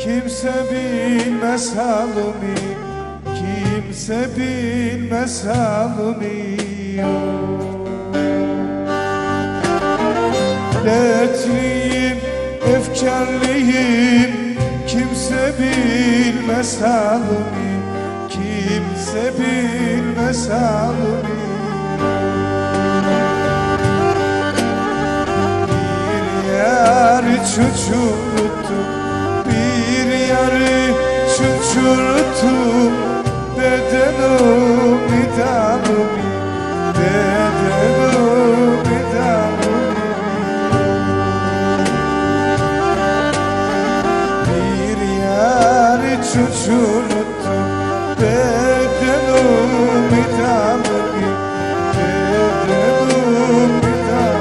Kimse bilmez halimi, kimse bilmez halimi. Dertliyim, efkarlıyım, kimse bilmez halimi, kimse bilmez halimi. Bir yarı çuçurttum, bir yarı çuçurttum, bedenim idamım, bedenim idamım. Bir yarı çuçurttum, bedenim idamım, bedenim idamım.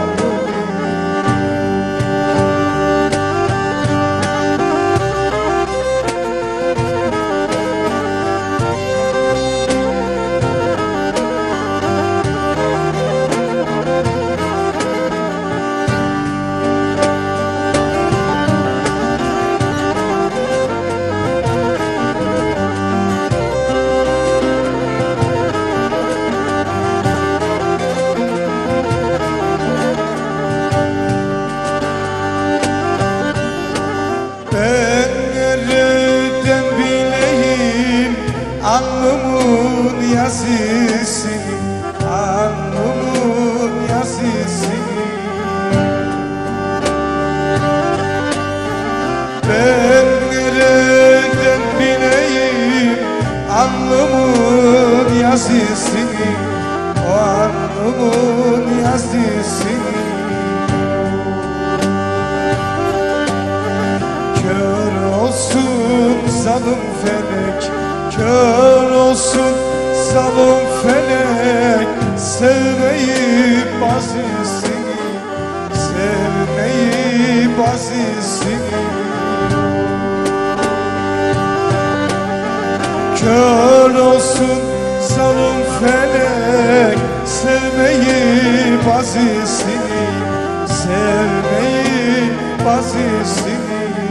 Alnımın yazısını, alnımın yazısını. Ben nereden bileyim alnımın yazısını, o alnımın yazısını. Kör olsun zalim felek, kör olsun zalim felek, sevmeyi bazısını, sevmeyi bazısını. Kör olsun zalim felek, sevmeyi bazısını, sevmeyi bazısını.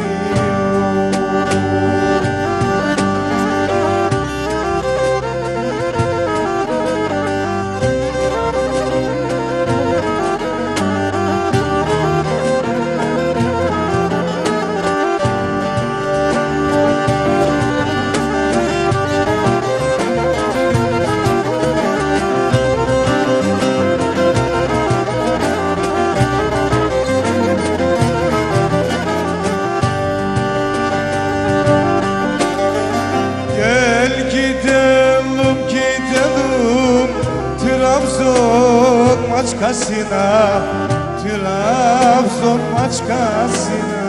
Trabzon Maçkası'na, Trabzon Maçkası'na.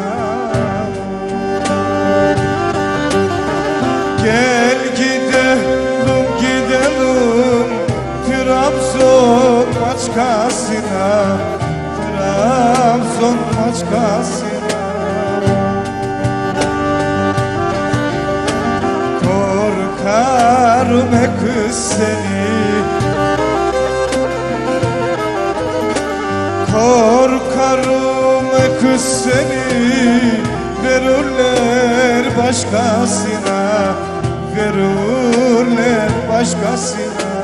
Gel gidelim, gidelim Trabzon Maçkası'na, Trabzon Maçkası'na. Korkarım kız seni, korkarım kız seni, verirler başkasına, verirler başkasına.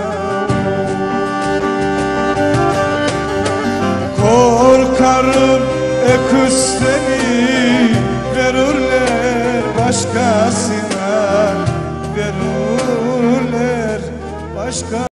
Korkarım kız seni, verirler başkasına, verirler başkasına.